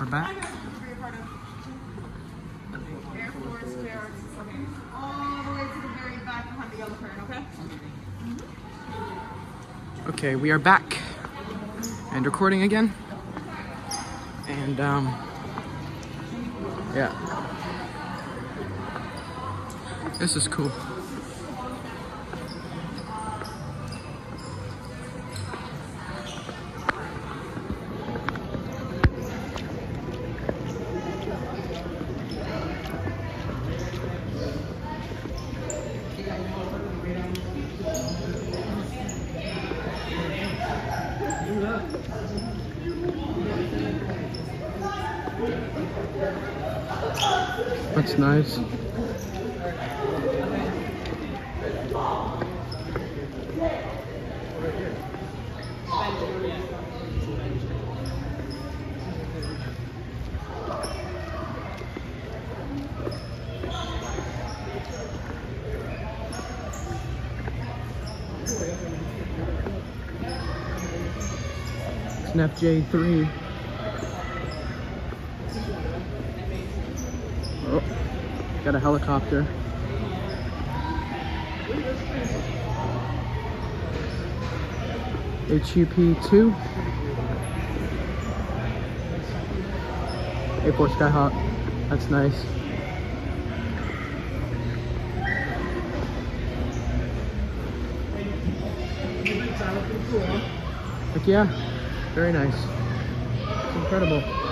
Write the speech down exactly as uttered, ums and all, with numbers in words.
We're back. Air Force Barracks. All the way to the very back behind the yellow curtain, okay? Okay, we are back and recording again. And um, yeah, this is cool. That's nice. It's an F J three. Oh, got a helicopter. H U P two. A four Skyhawk. That's nice. Heck yeah, very nice. It's incredible.